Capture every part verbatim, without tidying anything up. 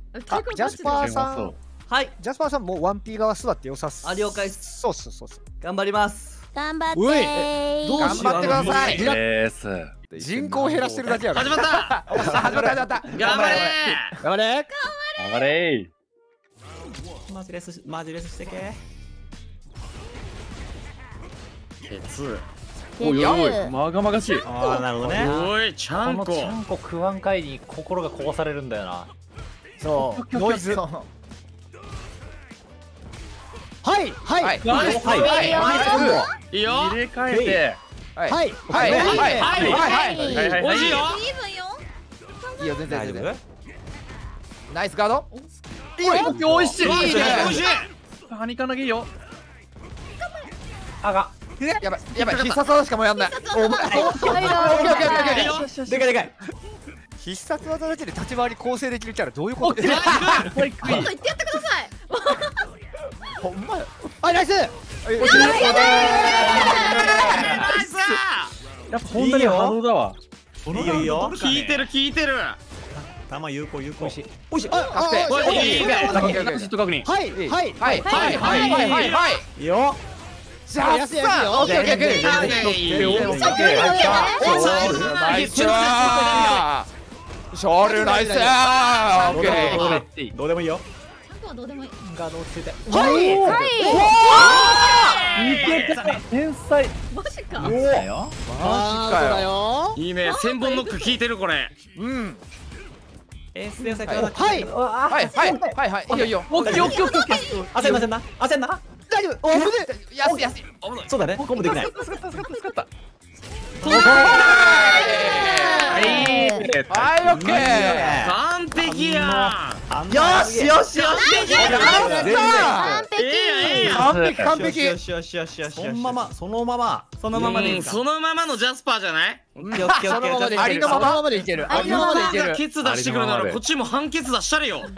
あ、ジャスパーさん、 はい、 ジャスパーさんもう ワンピー 側座って良さっす。 あ、了解っす。 そうっすそうっす。 頑張ります。 頑張ってういー。 どうしよう。 頑張ってください。 です。 人口減らしてるだけやろ。 始まった。 始まった始まった。 頑張れ。 頑張れ。 頑張れ。 マジレスマジレスしてけ。 鉄。 おいおい、まがまがしい。 ああ、なるほどね。 おい、ちゃんこ。 このちゃんこ食わん会に心がこぼされるんだよな。 そうノイズ。はいはいはいいいよ。 入れ替えて。 はいはいはいはいはい。 おいしいよ。 いいよ全然全然。ナイスガード。 いいよ。おいしい。 おいしい。 はにかなぎいいよ。 あが。 やばいやばい、必殺技しかもうやんない。お前でかいでかい。 必殺技だけで立ち回り構成できるキャラどういうこと？ 今度言ってやってください。 ほんまよ。あ、ナイス。 ナイス。 やっぱ本当に波動だわ。 いいよいいよ。 聞いてる聞いてる。 弾有効有効。おいしい。 おいしい。あ、確定。 おいいいね。 ヒット確認。 はいはいはいはいはいはいはい。 いいよ。 じゃあ安い安いよ。オッケーオッケーオッケー。ショールナイス。オッケー。 どうでもいいよ。 どうでもいい。 ガード落ち着いて。 はいはいいけた。天才。 マジか。 マジかよ。 いいね。千本ノック聞いてるこれ。 うん。 エースで先はいほど。 はいはいはいはい。いいよいいよ。 オッケーオッケーオッケーオッケー。焦んな焦んな焦んな。 大丈夫。お、危ねえ。安い安い。 そうだね。コンボできない。 助かった助かった助かった。 はいはい、オッケー。 完璧や。 よしよしよし。 完ええやん。 完璧完璧。 よしよしよしよし。そのままそのままそのままでいい。そのままのジャスパーじゃない？ オッケーオッケーオッケー。 ありのまままでいける。ありのままでいける。 ケツ出してくるならこっちも半ケツ出したれよ。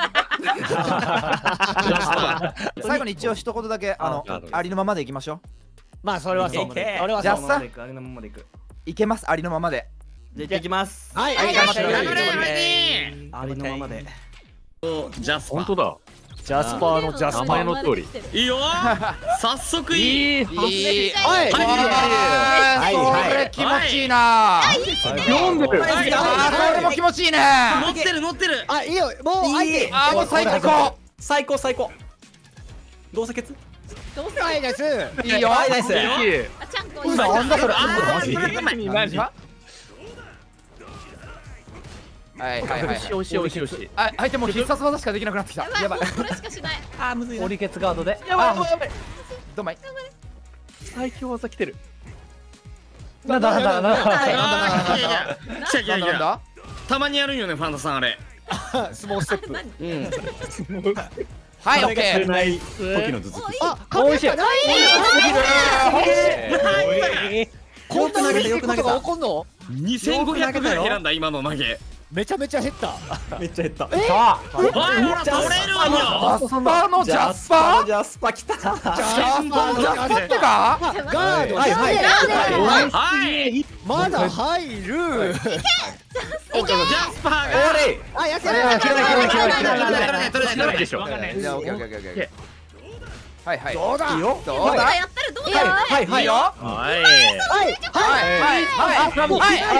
最後に一応一言だけあのありのままでいきましょう。 まあそれはそう。 俺はじゃあさありのままでいく。 いけますありのままで。 じゃあ行きます。 はい。 頑張れありのままで。 ジャスパー。 本当だ。 ジャスパーのジャスパー。 名前の通り。 いいよ。早速いい。 いい。 いい。はいはいこれ気持ちいいな。 読んでる。 あ、これも気持ちいいね。 乗ってる乗ってる。 あ、いいよ。もう相手。 あもう最高。 最高最高。どうせケツ？ どうせ。 はいです。 いいよ。 はいナイス。 あ、ちゃんこ。 うなんだそれ。 マジ？ 何？ はいはいはい。 おいしいおいしいおいしい。 あ相手も必殺技しかできなくなってきた。 やばい。これしかしない。 あむずいな。 オリケツガードで。 やばいやばい。どんまい。 最強技来てる。 なんだなんだなんだ。 来た来た来た。 なんだ。 たまにやるんよねファンタさんあれ。 スモールステップ。 うん。 はいオッケー。 ない時の頭突き。 あ、おいしい。こんなにいいことが起こんの？ にせんごひゃくぐらい選んだ今の投げ。 めちゃめちゃ減った。 めっちゃ減った。 さあ。 おいほら取れるんよ。 ジャスパーのジャスパー。 ジャスパ来た。 ジャスパーのジャスパーってか？ ガード。 はいはいはい。 まだ入る。 ジャスパーが。 あ、やってる。 取れない取れない取れない取れない取れない取れないでしょ。 じゃあオッケーオッケーオッケーオッケー。はいはい。 どうだ。 いいよ。 どうだ。 やったらどうだ。 はいはいよ。 はい。 はいはいはいはい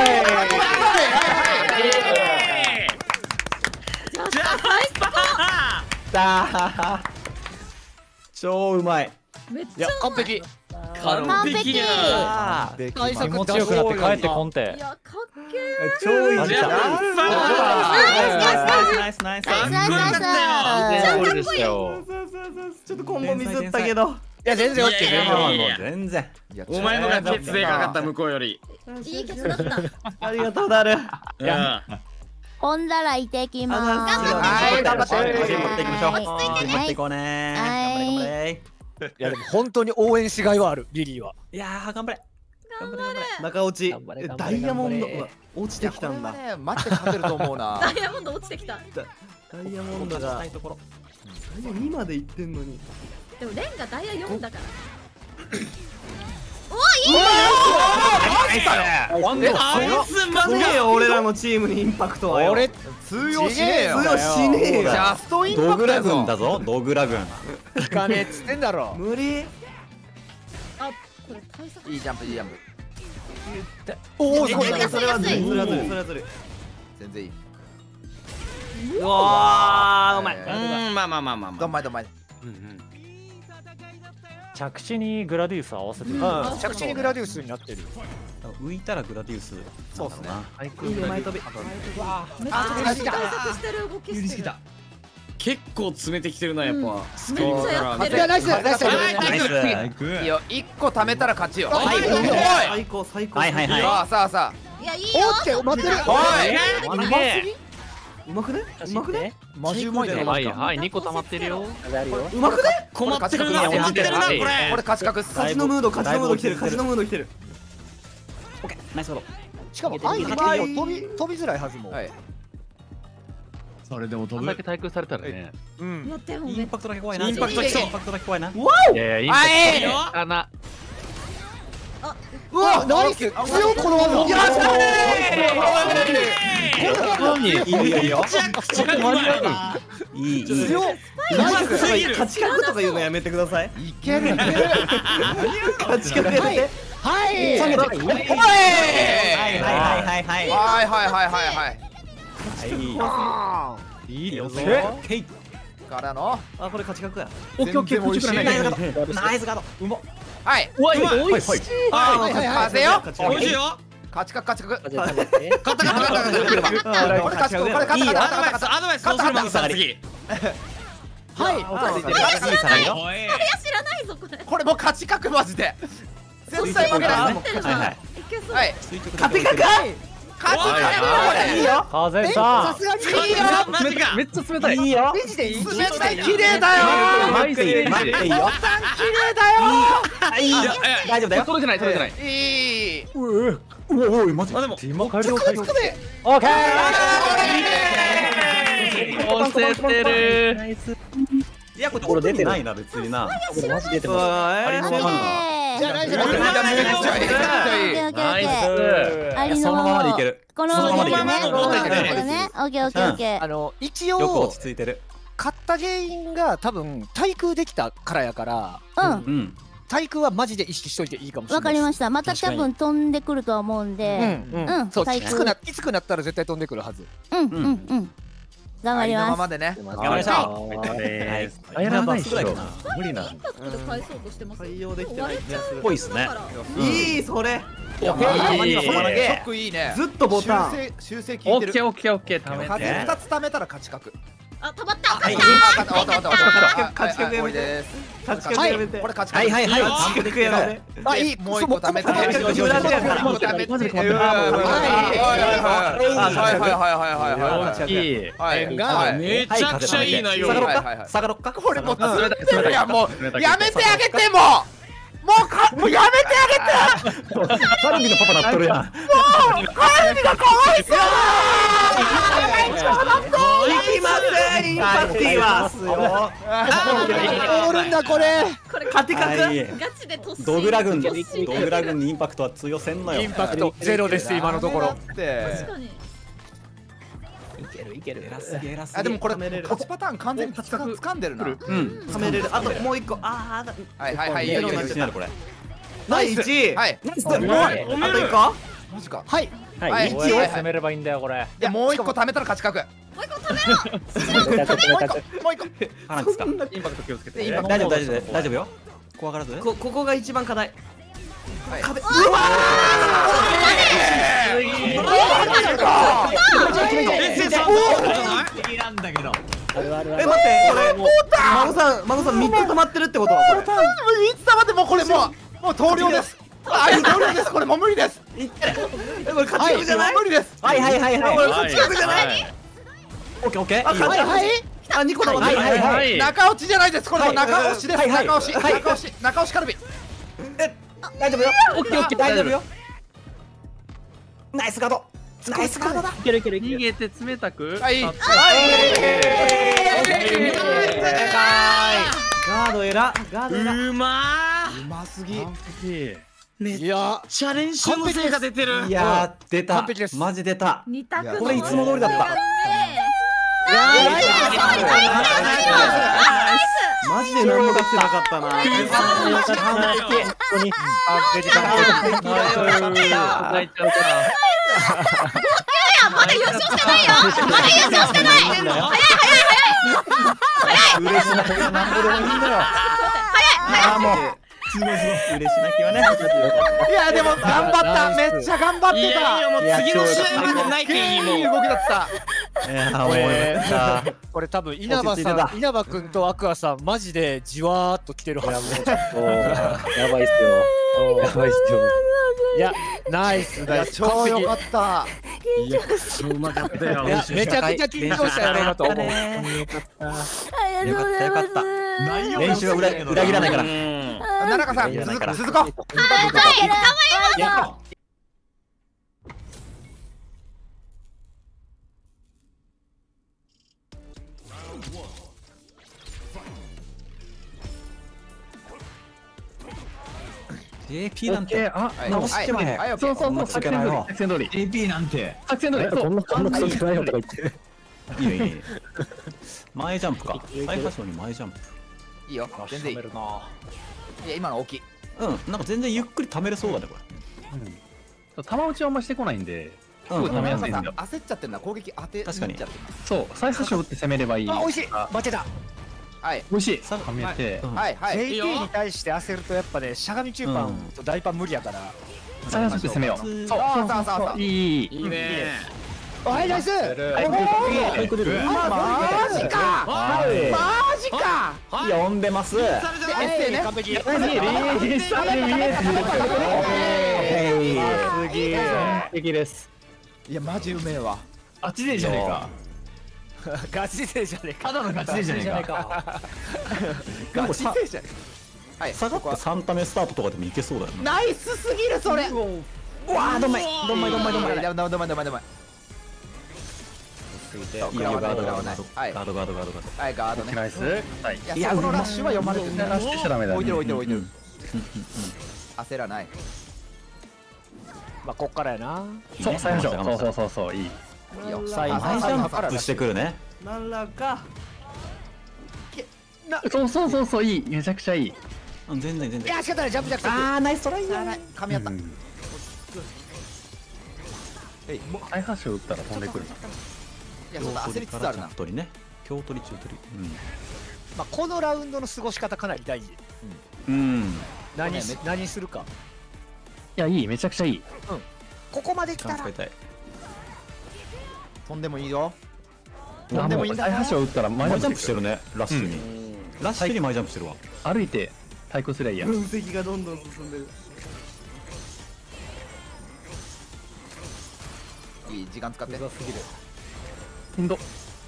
ジャスパー。 だー。超うまい。 めっちゃ完璧。 完璧や。 あー対策気持ちよくなって帰ってこんてい。や、かっけー。 超いいじゃん。 ジャスパー。 ナイスナイスナイスナイス。 かっこよかったよ。 全然でしたよ。 ちょっとコンボミスったけど。 いや全然オッケー。 いやいやいやいや全然。 お前のがケツでかかった向こうより。 いいケツだった。 ありがとうダル。 うんほんだらいてきまーす。 はい頑張って。 はい頑張っていきましょう。 はい頑張っていこうね。頑張れ頑張れ。 いやでも本当に応援しがいはあるリリーは。 いやー頑張れ。 頑張れ。 中落ち頑張れ頑張ダれイヤモンド頑張れ落ちてきたんだ。 ね待って勝てると思うな。 ダイヤモンド落ちてきた。 ダイヤモンドがダイヤにまで行ってんのに。 でもレンがダイヤよんだから。 マジワンダースマねえよ俺らのチームにインパクトはよ。 俺通用しねえよ通用しねえよ。 ジャストインパドグラクトやぞ軍だぞドグラ軍。 いかねえっつってんだろ。 無理。 あ、これ対策いいジャンプいいジャンプおお、 そうだねそれはずるいそれはずるいそれはずるい。 全然いい。 うわーうまい。 うんまあまあまあまあまあどんまいどんまい。 着地にグラディウス合わせてる。 うん、着地にグラディウスになってる。 浮いたらグラディウス。 そうっすね。 いいよ前飛び。 あ、対策してる動きしてる。 結構詰めてきてるなやっぱスクリームめっちゃやってるいや、ナイスナイスナイス。 ナイス。 いいよ、一個貯めたら勝ちよ。 はいおい最高最高。 はいはいはいさあさあさいや、いいよ。 おって待ってる。 おいうますぎ。 うまくね？うまくね？ マジうまいね。 はいはいにこ溜まってるよ。 うまくね？ 困ってるな困ってるなこれこれ勝ち確っす。 勝ちのムード勝ちのムード来てる勝ちのムード来てる。 オッケーナイスロー。 しかもアイバイ飛び飛びづらいはずも。 はい。 それでも飛ぶだけ対空されたらね。 うんやってもめっインパクトだけ怖いな。 インパクトきそうインパクトだけ怖いな。 いやいやインパクトあいいよあな。 うわ、ナイス。強いこの技。 よっし何？ いいよいいよ。 めちゃくちゃうまいいいいい。 強い。 ナイスとか勝ち確とか言うのやめてください。 ゃいけるいける。 勝ち確やめて。 はい。 おい。 はいはいはいはいはい。 はいはいはいはいはい。 はい。 いいよ。 ケイ。 からの。 あこれ勝ち確や。 オッケーオッケー。 全然美味しいナイスガード。ナイスガード。うま。 はい。 おいまいおいしい。 あはいはいはい風よ。 美味しいよ勝ち確勝ち確。 勝って。 勝った勝った勝った勝った。これ勝ちこれ勝った勝ったアドバイ勝ったスアドバイスそうするマグさん次はい。 知らないぞこれ。 これもう勝ち確マジで。絶対負けない。 はいはい。 いけそう。 はい。 勝て確。 勝ち確いいよ。 風ささすがにいいよ。 マジかめっちゃ冷たい。 いいよ。 マジでいい。 冷たい綺麗だよ。 マジで待っていいよ。 ボタン綺麗だよ。 いいよ。大丈夫だよ。 それじゃないそれじゃない。 いい。 おいおいマジ。 あでもティモカリオちょっと待って。 オッケー。 押せてる。 いやこれ出てないな別にな。 これマジ出てます。ありそうな。 じゃあナイス。 めっちゃいいめっちゃいい。 ナイス。 ありのそのままでいける。 このそのままでいける。 ね、このそのままでいけるこれね、オッケーオッケーオッケー。 あの一よく応落ち着いてる。 勝った原因が多分対空できたからやから、 うん、 うん。 対空はマジで意識しといていいかもしれない。 わかりました。また多分飛んでくるとは思うんで、 うんうんそう、 対空きつくな、きつくなったら絶対飛んでくるはず。 うんうんうん。頑張りありのまま。 ますでね。 頑張りましょはい。 う。 やらないぐらいかな。 無理な。 インパクトで返そうとしてます。 対応できてない気がする。 ぽいっすね。 いいそれ。 いや、 オッケーたまにはそこだいいけ。ショックいいね。 ずっとボタン。 修正修正オ効いてる。 ッケーオッケーオッケー貯め風て。 二つ貯めたら勝ち確。 あ、たまった。 はい。 あ、勝った勝った勝った勝ち確やめて終わりです。 勝ち確やめて。 これ勝ち確。 はいはいはい。 勝ち確やめて。 あ、いい。 もう一個貯めて。 もう一個無駄じゃんもう一個貯めて。 マジではいはいはいはいはいはいはい大きい。 はいがはい。 めちゃくちゃいい内容下がろっはいはいはいか。下がろっか。 これもう冷たいついやもうやめてあげてももうかもうやめてあげてカルビのパパなっとるやん。 カルビがかわいそういきませんインパクティは。 おるんだこれ。 これ勝て確。 はい。 ガチで突進。 ドグラ軍ド突進グラ軍にインパクトは通用せんのよ。 インパクトゼロです今のところ。 って確かに。 いけるいける。 偉すげ偉すげ。 あでもこれ貯めれる勝ちパターン完全につか掴んでるな。 うん。 貯めれる。あともう一個。ああ。 はいはいはいいいいいよいいよよいいよ自信あるこれ。 第一位。 はい。 ナイス。 おいあと一個。 マジか。 はい。 はいどうやって攻めればいいんだよこれ。 でもう一個貯めたら勝ち確。 もう一個食べろ。 もう一個もう一個。 腹ですか。 インパクト気をつけて。 インパク大丈夫大丈夫大丈夫よ。怖がらず。 こここが一番課題。 はい壁。うわえ先生そんなことないー。え待ってこれ。孫さん孫さん三つ止まってるってことはこれ。 いつ溜まってもうこれもうもう投了です。あい投了ですこれもう無理です。 えこれ勝ち確じゃない？ 無理です。 はいはいはいはい。 これ勝ち確じゃない？ オッケーオッケー。 あ勝ち確。あ二個だ。 はいはいはい。 中落ちじゃないです。これもう中押しです。 はいはい中押しはい中押し中押しカルビ。 大丈夫よ。オッケーオッケー大丈夫よ。ナイスガード。ナイスガードだ。 逃げて冷たく。 はいあガードエラガードエラ。 うまうますぎ。 完璧。 めっいやちゃ練習の成果出てる。 いやー出た完璧ですマジ出た。 二択のこれいつも通りだった。マジで何も出してなかったな。 本当に完璧だ。泣いちゃうかまだ優勝してないよ。まだ優勝してない。早い早い嬉しなきゃなんぼでもいいんだよ。ああもうすごいすごい嬉しなきゃね。 いやでも頑張っためっちゃ頑張っいてたやいやもう次の試合までないっていいもん。 いい動きだったいやおめでとう。 これ多分稲葉落ち着いてたさん、稲葉くんとアクアさんマジでじわーっと来てるはず。 やばいっすよ。やばいっすよ。 いやナイスいやナイス。 超良かったいやうまかったよいやめちゃくちゃ緊張したやろうなと思う。 よかったよかった。練習は裏裏切らないから。 奈良さん続こう続こうジェーピー なんてあはい直してもね。 はいそうそうそう、作戦通りよ。 作戦通りジェーピー なんて作戦通り。そうこんなこんなクソじゃないよとか言って。 いいねいいね。前ジャンプか。最初に前ジャンプ。 いいよ全然いいいめるな。 や今の大きいうんなんか全然ゆっくり溜めれそうだねこ玉打ちはあんましてこないんで、 れ。 すごい溜めやすいんだよ。 焦っちゃってんだ攻撃当て確かにちゃってんだそう、最初を打って攻めればいい。 あ美味しい。 あバチェだ。 はい美味しい。 さはめて、 はいはいジェイティー に対して焦るとやっぱねしゃがみ中盤と大パン無理やから。 最初って攻めよう。 そうそうそうそうそういい。 いいね。 はいナイス。 はいく出る。 マジかマジか呼んでます。 でエッセイね完璧。 次完璧です。 いやマジうめえわあっちでじゃねえか。 ガチ勢じゃねえか。 ただのガチでじゃねえか。 ガチ勢じゃんはい下がってさんタメスタートとかでもいけそうだよね。 ナイスすぎるそれうわあどんまいどんまいどんまいどんまい。 どんまいどんまいどんまいどんまいいいよガードガードガードはいガードガードガードガード。 はいガードねナイス。はい。 いやそこのラッシュは読まれてるラッシュしちゃダメだね。 置いてる置いてる置いてるうん焦らないまあこっからやな。 そう、最初。そうそうそうそう、いい。 いいよ最後前ジャンプアップしてくるね。 そうそうそうそう、いい。めちゃくちゃいい。 うん全然全然。 いや仕方ないジャンプジャック。 あーナイストライだ噛み合ったえい最初を打ったら飛んでくるな。 いやちょっと焦りつつあるな取りね。京取り中取り。 まあこのラウンドの過ごし方かなり大事。 うん。うん。 何す何するか。 いや、いい。めちゃくちゃいい。 ここまで来たら時間使いたい。 飛んでもいいよあ飛んでもいいんだ最初を打ったら前前ジャンジャンプしる。 プしててるね。ラッシュに。ラッシュに前ジャンプしてるわ。 歩いて対抗すりゃいいや。 分析がどんどん進んでる。 いい時間使ってすぎる。 しんど。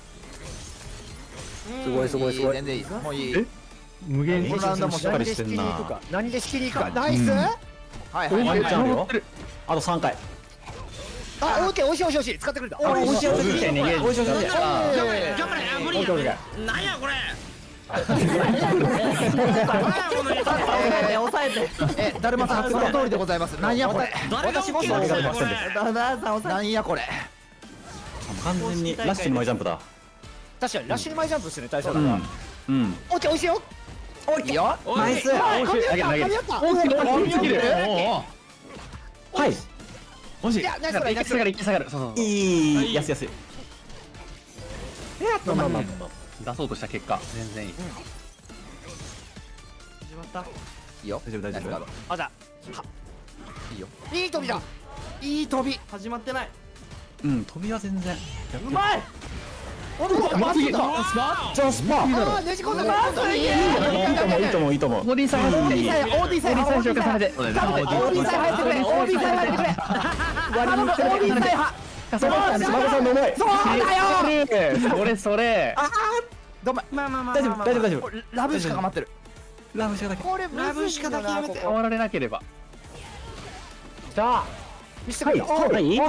すごいすごいすごい全然いいもういいえ無限このラウンドもしっかりしてんな。 何で仕切りに行くか。ナイス。 うんはいはいはいワンチャンあるよ。あとさんかい。 あオーケーおいしいおいしいおいしい使ってくれた。 おいしいおいしいおいしい。 逃げるおいしいおいしい。 頑張れ頑張れ。あ無理や。なんやこれ。 抑えてえだるまさんその通りでございますなんやこれ誰が OK なんだよこれ。 なんやこれ完全にラッシュに前ジャンプだ。 確かにラッシュに前ジャンプですね大将だから。 うん。うん。 オーケーおいしいよ。 いいよナイス。 投げ投げる。大きい大きすぎる。 はい。 欲しい。 いやナイストライナイス一気下がる一気下がる。そうそうそう。 いい。安い安い。 まあまあまあ出そうとした結果全然いい。 いいよ大丈夫大丈夫。 まだいいよいい飛びだ。 いい飛びうん飛びは全然。 うまいおでこマジだじゃあスパ。 あーねじ込んだからいいいいと思ういいと思ういいと思う。 ボディーさん入っていい。 オーディさんオーディさんボディーさん消化されて。 オーディさん入ってくれオーディさん入ってくれ頼むオーディさん派そうだ島田さんの思い。 そうだよそれそれ。 どんままあまあまあ大丈夫大丈夫大丈夫。 ラブしか頑張ってるラブしかだけ。 これラブしかだけやめて。 変わられなければ。 じゃあ見せてくれ。 はいはいいい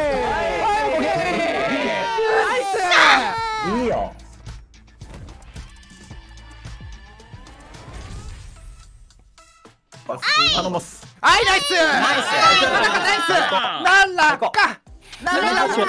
いいよ。頼みます。 はいナイスナイスなんらかなんらか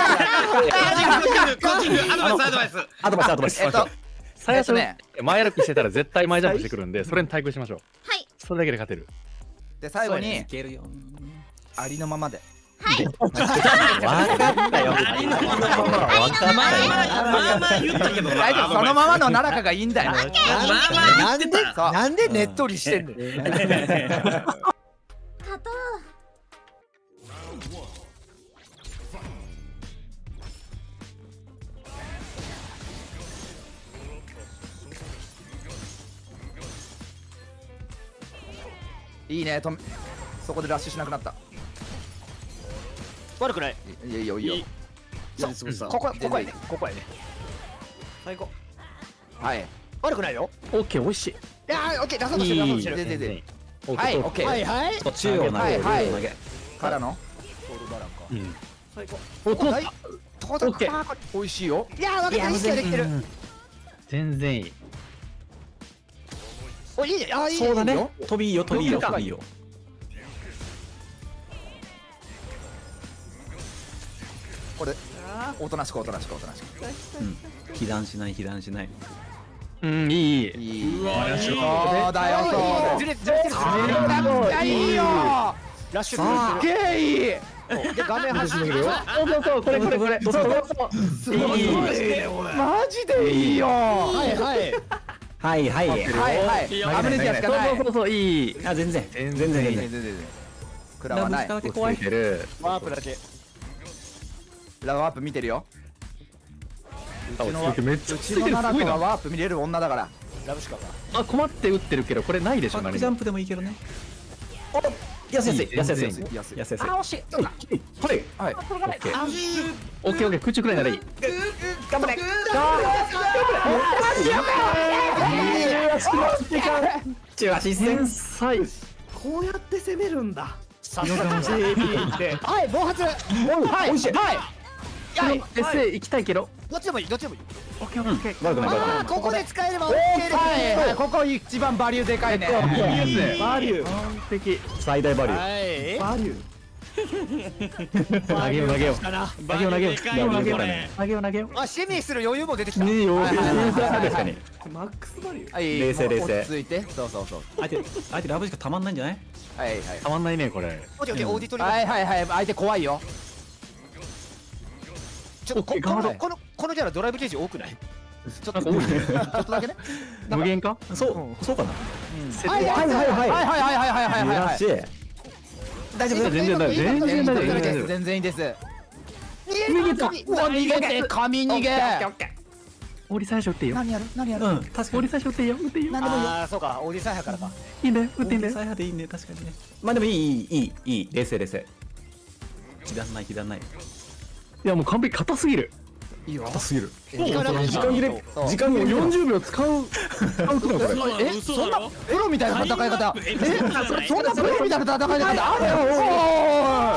アドバイスアドバイス。 えっと最初ね前歩きしてたら絶対前ジャンプしてくるんで、それに対抗しましょう。 はい。 それだけで勝てる。 で最後にいけるよ。 ありのままでわかったよ。 ありのまままあまあ言ったけど大丈夫そのままの奈良かがいいんだよまあまあ言ってた。 なんでねっとりしてんの勝とう。 いいねとそこでラッシュしなくなった。 悪くない。 いいよいいよいいよ。 ここここやねここやね。 最高。 はい悪くないよ。 オッケー、美味しい。 いやーオッケー出そうとしてる出そうとしてる。 でででオはいオッケーはいはい。 中央投げはいはい投げ。 からのうん。 最高。 おとはいオッケー美味しいよ。 いやー分かった意識ができてる。 全然いい。 おいいね。あーいいね。 そうだねいいよ。 飛びいいよ飛びいいよ飛びいいよ。 これおとなしくおとなしくおとなしく。 うん。被弾しない被弾しない。 うん、いい。 いい。 わそうだよそう。 ずれずれてる。 めっちゃいいよ。 ラッシュすっげえいい。 で画面端にいるよ。 そうそうそう、これこれこれ。そうそうそう。 すごいマジでいいよ。 はいはい。 はいはい。 はいはい。危ねえってやつかない。 そうそうそう、いい。 あ全然全然全然。 全然全然。食らわない。 だけ怖い。 ついてる。 ワープだけ。 ラワープ見てるよ。うちのはめっちゃうちの奈良子はワープ見れる女だから。 ラブシカか。 あ、困って打ってるけど、これないでしょ、何も。 バックジャンプでもいいけどね。お安い安い安い安い安い安い安い。 惜しい。 これはい。 オッケー。オッケーオッケー、空中くらいならいい。 頑張れ。 中足戦。 天才。 こうやって攻めるんだ。 さすがの ジェービー で。はい暴発。はい美味しい。 はい。はい。 エスエー行きたいけど。 どっちでもいいどっちでもいい。 オッケーオッケー。 悪くない悪くない。 ああここで使えればオッケーです。 はいはいここ一番バリューでかいね。 バリュー。 完璧。 最大バリュー。 はい。 バリュー。 投げよう投げよう。 かな。 投げよう投げよう。 でかいよ投げようこれ投げよう投げよう。 あシェミーする余裕も出てきた。 いいよ。 はいはいはい確かに。マックスバリュー。 はい冷静冷静落ち着いてそうそうそう。 相手相手ラブしかたまんないんじゃない？ はいはいたまんないね、これ。 オッケーオッケーオーディトリ。 はいはいはい相手怖いよ。 ちょっとこオッケー頑張れこのこのこのキャラドライブゲージ多くない？ ちょっとちょっとだけね。 無限か。 そうそうかな。 はいはいはいはいはいはいはいはいはいはい。 しい。 大丈夫全然大丈夫全然大丈夫全然大丈夫。 全然いいです。 逃げた。 うわ逃げて神逃げ。 折り最初打っていいよ。 何やる何やる。 うん確かに。 折り最初打っていいよ。打っていいよ。 ああそうかオーディサイハからか。 いいんだよ。打っていいんだよ。 最派でいいね確かにね。まあでもいいいいいいいい冷静冷静。被弾ない被弾ない。 いやもう完璧硬すぎる。 いいよ。 すぎる。 時間時間切れ時間もう切れよんじゅうびょう使う使う気だこれ。 えそんなプロみたいな戦い方。 えそんなプロみたいな戦い方あるよ。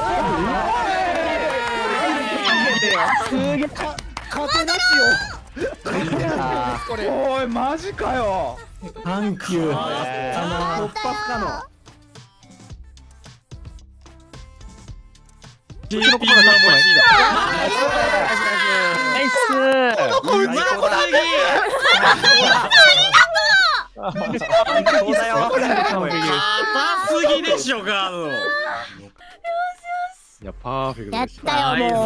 すげえか勝てなしよ。 これおいマジかよ。 サンキュー。 あの突破不可能。 ジェーピーが欲しいナイス。 うまそうだよ。 硬すぎでしょガード。 いやパーフェクトやっでした。 たよもう。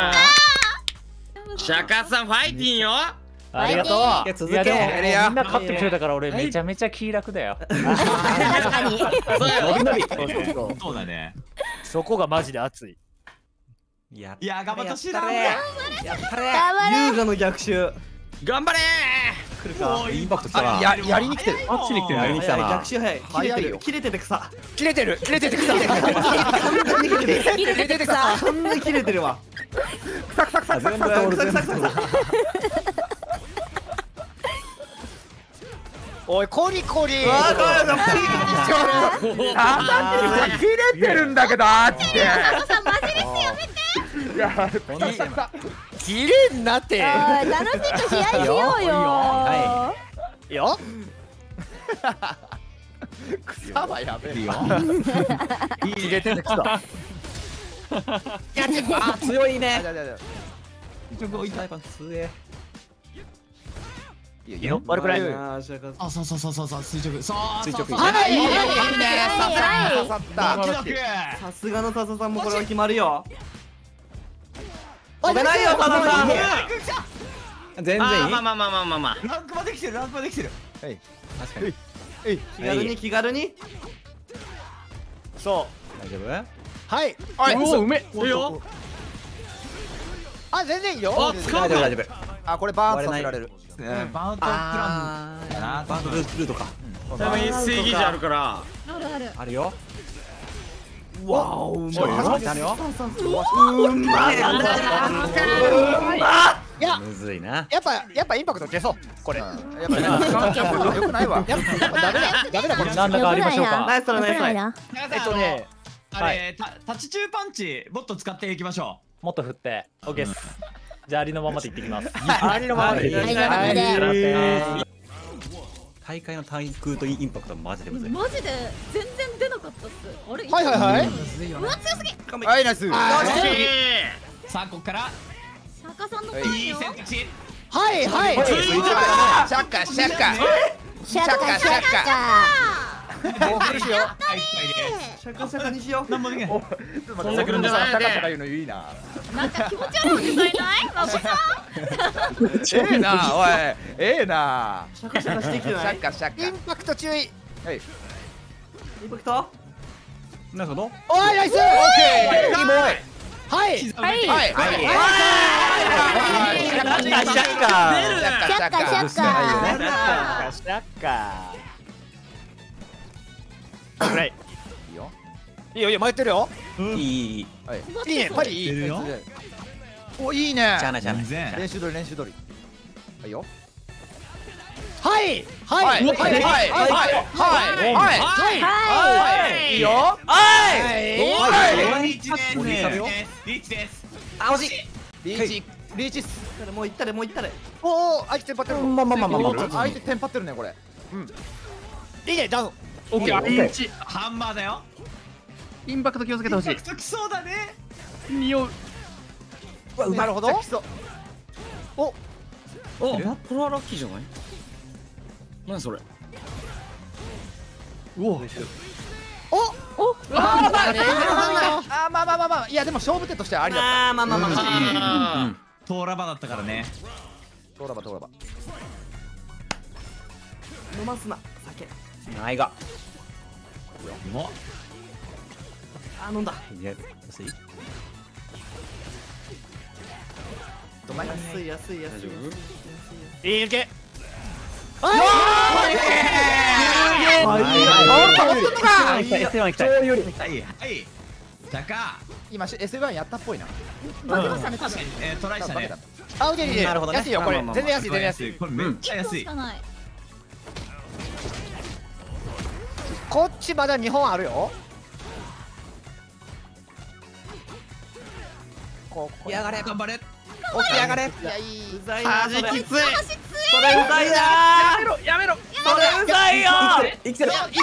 シャカさんファイティンよ。 ありがとう。 いや続けいやでもやれやみんな勝ってくれたから俺めちゃめちゃ気楽だよ。 確かに。 そうやろ。 そうだね。 そこがマジで熱い。 いやいや頑張ってほしいな。 やったれ。 頑張れ。 優雅の逆襲。 頑張れ来るか。インパクトきたな。 ややりに来てる。 あっちに来てないやりに。来たな。逆襲早い。 早いよ切れてて草。 切れてる切れててくさ。 切れててさ。 こんな切れてるわ。クサクサクサクサクサクサクサクサク。 おいコリコリ。 切れてるんだけどあっちで。 さんマジですよやめて。 いや切れんなって。 おい楽しく試合しようよ。 よ。 草はやべえよ。 逃げてる草。 あ強いね。 ちょっと痛いパン強え。 いいよ悪くない。 あシャカあ、そうそうそうそうそう垂直。そう垂直はいいいね。刺さった刺さった。 さすがの笹さんもこれは決まるよ。飛べないよ笹さん。全然いい。 まあまあまあまあまあまあ。 ランクまで来てるランクまで来てる。 はい確かに。 気軽に気軽に。 そ大丈夫？ う。はい。はい。 おうめ。いいよ。 あ全然いいよ。 あ使うか。 大丈夫大丈夫。 あこれバーンさせられる。 バウントプラあンだな。 バンドルートか。 でも一斉疑似あるから。 あるある。 あるよ。 わおうまい。 あるよ。 うまい。 いやむずいな。 やっぱやっぱインパクト消そうこれ。 やっぱりよくないわ。 やっぱダメだダメだこれ。 なんだかありましょうか。 ナイストライナイストライ。 えっとね。 あれ、タッチ中パンチ、もっと使っていきましょう。もっと振って。オッケーです。じゃあ、ありのままでいってきます。 ありのままで。 はい大会の対空とインパクトはマジでむずい。 マジで全然出なかったっす。あれ。 はいはいはい。 うわ強すぎ。 はいナイス。 さあ、ここから、 坂さんのいい選択肢。 はいはい。 シャッカシャッカ。 シャカシャカ。 もう苦しいよ。 シャカシャカにしよう。 なんもできない。 飛んでくるんじゃないシャカシャカ言うのいいな。 なんか気持ち悪いことないないマコさん。 ええなおい。ええな。 シャカシャカしてきてシない。 ャッカシャッインパクト注意。 カ。はい。 インパクト。 なるほど。 おいナイス。オッケー。いいボーイ。はい。 はい。 はいはい。 シャッカシャカシャカ。 シャッカシャッカシャッシャッカ。 シャッカ。ぐらい。 いいよ。 いいよいいよ迷ってるよ。 いいいい。 はい。 いいねパリいい。 出るよ。 おいいね。 しゃあないしゃあない。 全然。 練習通り練習通り。はいよ。 はいははいいはいはいはいはいはいはいいいよ。 はい。 リーチです。リーチです。 あ惜しい。 リーチリーチっす。 もういったれもういったれ。 おお相手テンパってる。 まあまあまあまあまあ相手テンパってるねこれ。 いいねダウン。 オッケー。 リーチ。ハンマーだよ。 インパクト気をつけてほしいインパ。クトきそうだね。 匂う。 なるほど。おお、マプロはラッキーじゃない？何それ？うわ。 おお。ああまあまあまあまあいやでも勝負手としてはありだった。 あーまあまあまあまあ。 トーラバだったからね。 トーラバトーラバ。 飲ますな酒。 ないが。 お。 あ飲んだ。 いや、安い。 安い安い安い。 いい抜け。 はいはい。じゃか。 今 エスワン やったっぽいな。 確かにえトライしたね。 あオッケーいいね。 なるほどね安いよこれ全然安い全然安い。 これめっちゃ安いし。かない。 こっちまだにほんあるよ。ここやがれ。 頑張れ。 起き上がれ。 いやいい。 うざいなそれ。それうきつい。 ざいな。 やめろやめろ。 それうざいよ。 生きてる。 ごまか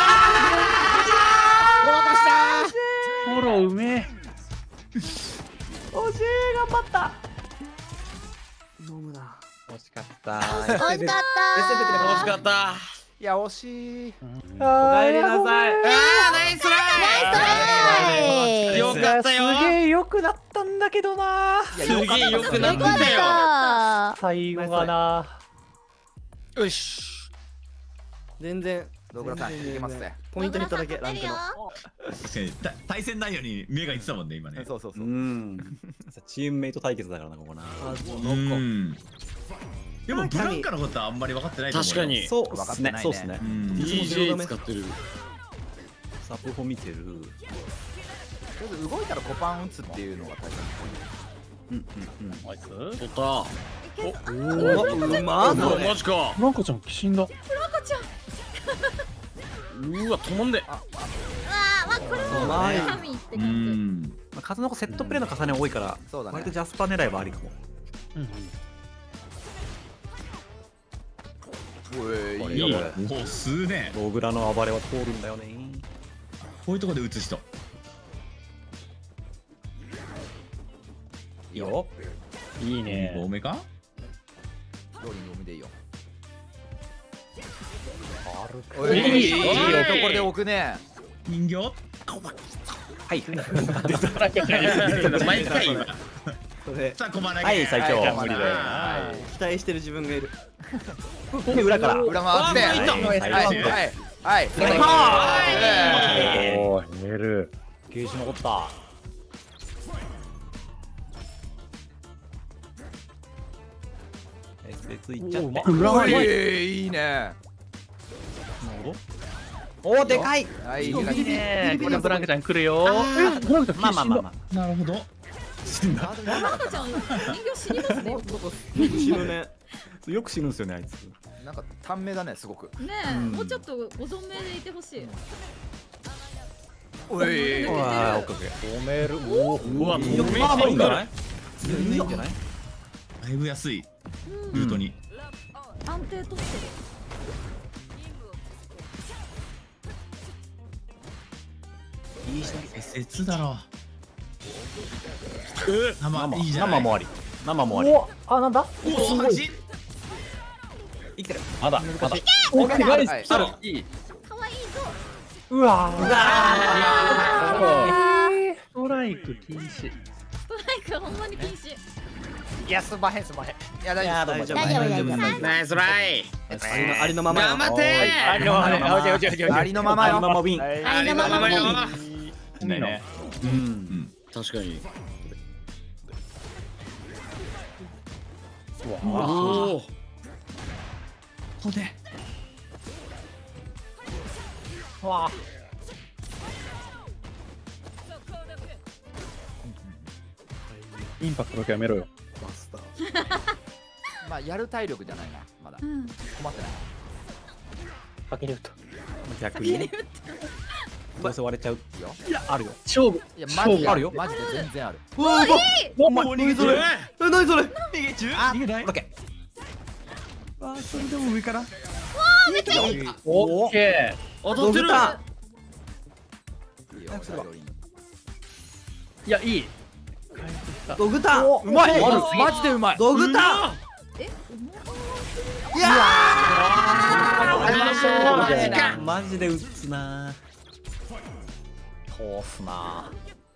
したフォローうめえ。 惜しい頑張った。飲むな。 惜しかった。 惜しかった。 惜しかった。 いや惜しい。 おかえりなさい。 ああナイスライ。よかったよ。 すげえ良くなったんだけどな。 すげえ良くなっよかったよ。 た。 最後がな。 よし。 全然。 ドグラさんいけますね。 ポイントにいっただけランクの。 確かにた対戦内容に目がいってたもんね今ね。 そうそうそうう。 ん。チームメイト対決だからなここな。 うん。でもブランカのことはあんまり分かってないと思うよ。 確かに。 そう分かっすね。 ってないねそうっすね。 うんディージェー 使ってる。 サポフォ見てる。 とりあえず動いたらコパン打つっていうのが大切。 うんうんうん。 ナイス。取った。 うまうわマジか。 フランコちゃん死んだ。 フランコちゃん。 うわ飛んで。 うわあ、わこれもまい神ってう感ん。 まあ数の子セットプレーの重ね多いから、 そうだね割とジャスパー狙いはありかも。 おいいいよ。おすね。 モグラの暴れは通るんだよね。 こういうとこで打つ人。 いいよ。 いいね。 多めか？ ローリング多めでいいよ。 おい、いいいいところで置くね。 人形？ はい。 毎回今。 それさあ駒投げ。 はい最強。 無理だよ。 期待してる自分がいる。 で裏から。 裏回って。はいはいはい。 おー、寝る。ゲージ残った。 別いっちゃって。 おいいいね。 おおでかい。 はいいいいいね。これブランクちゃん来るよ。 まあまあまあまあ。 なるほど。死んだ。 マナちゃん人形死にますね。 死ぬね。 よく死ぬんですよねあいつ。 なんか短命だねすごく。 ねえ、もうちょっとご存命でいてほしい。 おい。 うわあ、おかげ。 止める。おお。 うわ、 よくまあまあいいんじゃない？全然いいんじゃない？ だいぶ安い。ルートに。 安定取ってる。 いいじゃん。え、節だろ。生いいじゃん。 生もあり。生もあり。 お、あ、なんだ。 おお、マジ？ 生きてる。 まだ。まだ。 オッケー。 ナイス。 はいいい。 可愛いぞ。 うわー。ストライク禁止。 ストライクほんまに禁止。 いやすんまへんすんまへん。 いや大丈夫大丈夫大丈夫大丈夫。 ナイスライ。 ありのまま。 頑張ってー。ありのままね。 ありのままよ。 ママビン。 ありのままよ。 ねね。 うん。 確かに。 うわ。 おお。 ここで。 わ。インパクトだけやめろよ。 マスター。 まあやる体力じゃないなまだ。 うん。 困ってない。 かけると。 逆にね。どうせ割れちゃう。いやあるよ。 勝負。 いやマジであるよマジで全然ある。 うわお前逃げそれ。え何それ。 逃げ中？逃げない？ オッケあ、それでも上から。 オッケ当たってる。 いいよ。 早くすればー。いや、いい。 ドグタン。 うまい。マジでうまい。 ドグタン。 え、 いやー。マジで打つな。 通すな。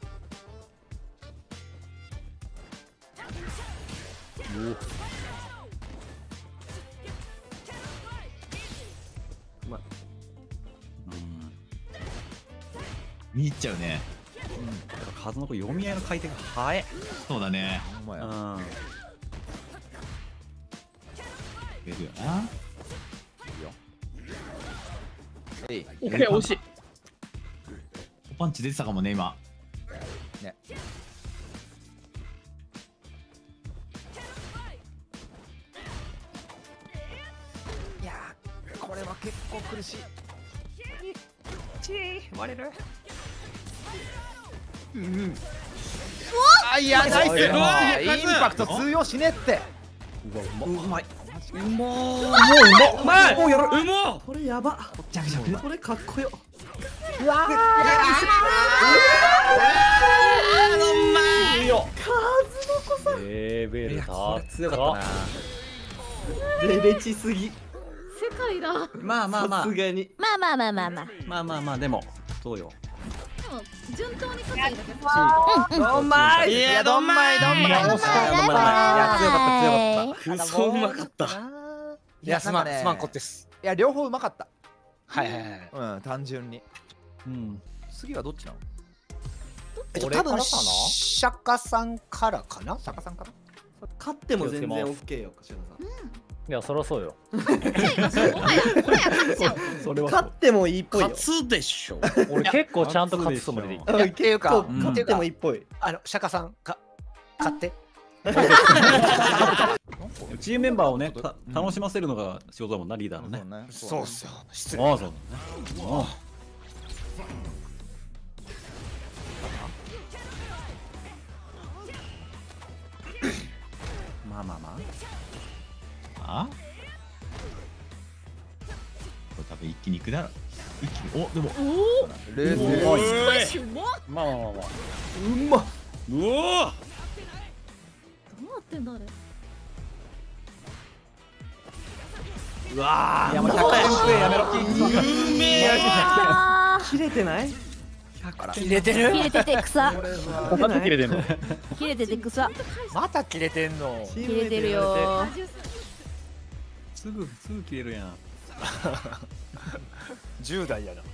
見入っちゃうね。 数の子読み合いの回転が早い。 そうだね。 ほんまや。 うん。 出るよな。 えい。 オッケー、惜しい。 パンチ出てたかもね今。 ね。いやーこれは結構苦しい。 割れる。 あいやナイス。 うわインパクト通用しねって。 うまい。 うもう。 うまい。もうやる。 うもこれやば。これかっこよ。 レベル高っ。 強かったな。 レベチすぎ。 世界だ。 まあまあまあさすがに。 まあまあまあまあまあ。 まあまあまあでもそうよ。 でも順当に勝ってるだけ欲しい。 どんまい。 いやどんまいどんまい。 いや強かった強かった。 くそうまかった。いやすまんすまんこってす。 いや両方うまかった。 はいはいはい。 うん単純に。 うん。 次はどっちなの？ えっと多分釈迦さんからかな。 釈迦さんかな？ 勝っても全然オッケーよ、柏田さん。 いや、そろそうよ。 もはやもはや勝っちゃう。 それは勝ってもいいっぽいよ。 勝つでしょ。 俺結構ちゃんと勝つつもりでいい。 うんっていうか勝ってもいいっぽい。 あの釈迦さんか勝って。 チームメンバーをねた楽しませるのが仕事だもんなリーダーのね。 そうっすよ。失礼。 ああそうだね。あまあまあまあ。 あ？ 一気に行くなら一気に。おでも冷静。 まあまあまあまあ。 うまっ。 うおーどうなってんだあれ。 うわー。 いやもうひゃくえん食えやめろ。 うめえあ切れてない？ 切れてるー切れてて草。 また切れてんの。 切れてて草。 また切れてんの。 切れてるよ。 すぐすぐ切れるやん。 じゅう代やな。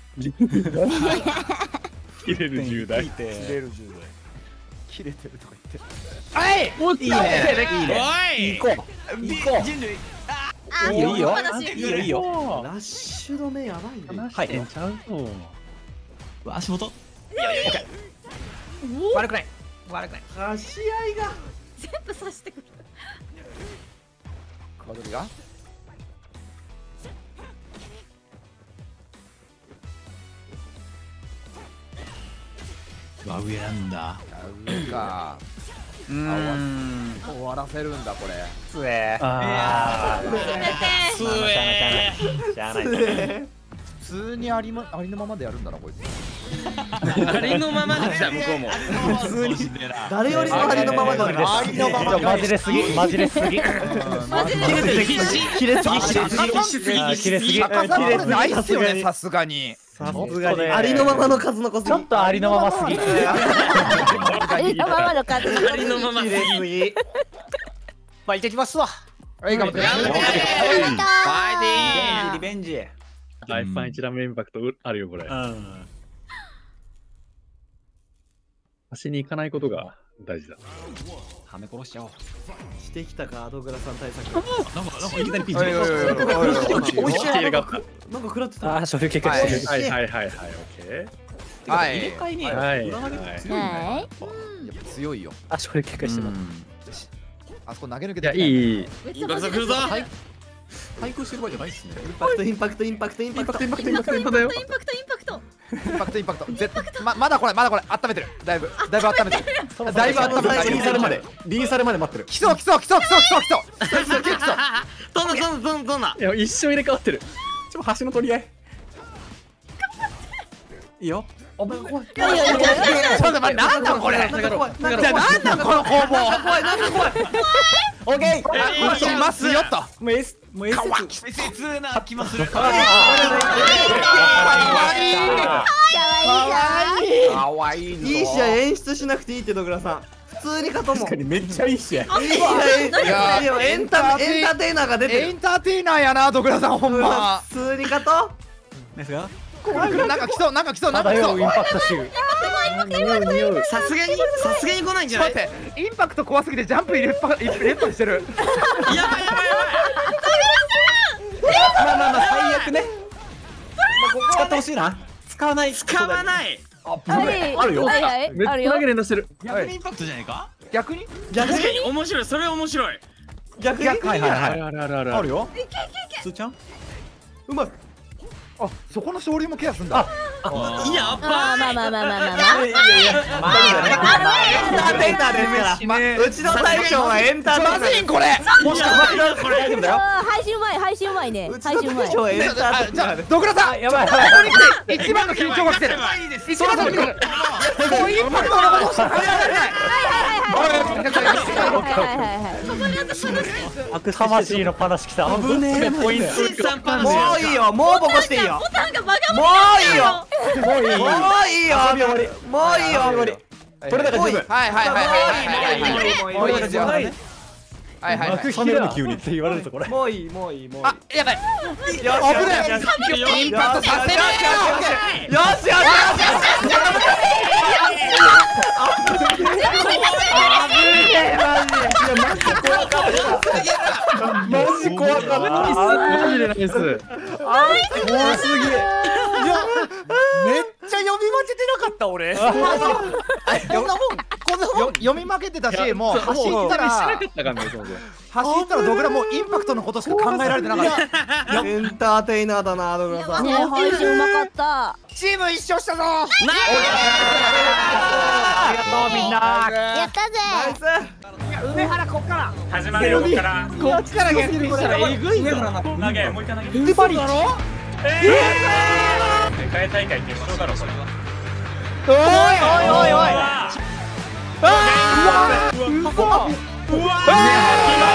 切れるじゅう代。 切れるじゅう代。切れてるとか言って。 はい。 いいね。いいね。 おい。 行こう。行こう。 人類あいいよいいよ話いいよいいよ。ラッシュ止めやばいね。 はい。ちゃうぞ。 足元悪くない。悪くない。 貸し合いが。 全部刺してくる。 カドリが。 わ上なんだ。 上か。 うーん。 終わらせるんだこれ。 つえ。 あせめて。 つえ。 しゃあない。 普通にありまありのままでやるんだなこいつ。 ありのままで来た向こうも。 普通に誰よりもありのままだね。 ありのまま。 マジですぎマジですぎ。 マジで。 切れてき切れすぎ切れすぎ切れすぎ。 逆さこれないっすよねさすがに。 さすがにありのままの数の子すぎ。 ちょっとありのまますぎ。 ありのままの数。 ありのまま。 切れすぎ。 まあ行ってきますわ。 はい頑張って。 頑張って。ファイティリベンジ。 ライフパン一段目インパクトあるよこれ。 うん。 端に行かないことが大事だ。 はめ殺しちゃおう。 してきたかアドグラさん対策。 なんかなんかいきなりピンチ。 おいおいおいおいおい。 おいしい。 切れがあった。 なんか食らってた。 ああ、所有経験はいしてる。 はいはいはいはいオッケはい。 入れ替えにー。はい裏投げはい。 強いね。 はい。 やっぱ強いよ。 あ、所有経験してます。 あそこ投げ抜けいやて。 いい。 インパクト来るぞ。 対抗してる場合じゃないっすね。インパクトインパクトインパクトインパクトインパクトインパクトインパクトインパクトインパクトインパクト。 インパクトインパクト。絶対ままだこれまだこれ温めてる。だいぶだいぶ温めてる。だいぶ温めてる。 リーサルまでリーサルまで待ってる。 来そう来そう来そう来そう来そう来そう。来そう来そう。 どんなどんなどんなどんな。 いや一生入れ替わってる。 ちょっと橋の取り合い。いいよ。お前怖い。 ちょっと待ってなんだこれ。じゃあなんだこの攻防。 怖いなんか怖い。オッケー。 あしますよと。 もうエスもうエス。 切な気もする。 かわいい。かわいい。 いい試合演出しなくていいってドグラさん。普通に勝とうもん。 めっちゃいい試合。 いい試合。いやエンタエンターテイナーが出てる。 エンターテイナーやなドグラさんほんま。 普通に勝とう。ですが。 なんか来そうなんか来そうなんか来そう。 インパクトシュー。 さすがにさすがに来ないんじゃない。 待ってインパクト怖すぎてジャンプ入れっぱ入れっぱにしてる。 やばいやばいやまあまあまあ最悪ね。使ってほしいな。使わない。 使わない。 はいあるよはいはい。 めっあるよちゃ投げ。連打してる。 逆にインパクトじゃないか。 逆に逆確かに面白い。それ面白い。 逆に。 はいはいあはい。 るあるあるある。 あるよ。つーちゃん。うまい。 あそこの勝利もケアすんだ。 やあばーい。 まあまあまあまあまあまあ。 いやいやまあエンターテイナーですから。うちの大将はエンターテイナー。 まずいんこれ。 もしかして大丈夫だよ。 あー配信うまい配信うまいね。 うち配信うまい。 の大将はエンターテイナー。 じゃあドグラさんやばい。 ここに来て一番の緊張が来てる。 いいです。 一番の緊張。もうインパクトのことしか考えられない。 はいはいはいはい。 魂の話来た。 危ねえ。 ポイント。 三パンもういいよ。もうボコしていいよ。 ボタンがバカもういいよ。もういい。もういいよ。もういいよ。 取れたか十分。はいはいはいはいはい。もういいですよ。ははいはいはい。 冷める急にって言われるとこれ。 もういい。もういい。もういい。 あやばい。 よし危ない。インパクトさせねえよ。 よしよしよマジ怖かった。マジでナイス。 怖すぎ。 めっちゃ読み負けてなかった俺。こんなもんこんなもん読み負けてたしもう走ったらしてなかったかんねそもそも。 走ったらドグラもうインパクトのことしか考えられてなかった。 エンターテイナーだな、ドグラさん。 ね配信うまかった。 チーム一勝したぞ。 ありがとうみんな。 やったぜ。 ナイス。 梅原こっから。 始まるよこっから。 こっから逆にしたらえぐいよ。 投げもう一回投げ。 ウルバリッチ。 世界大会決勝だろこれは。 おいおいおいおい。 うわうわうわ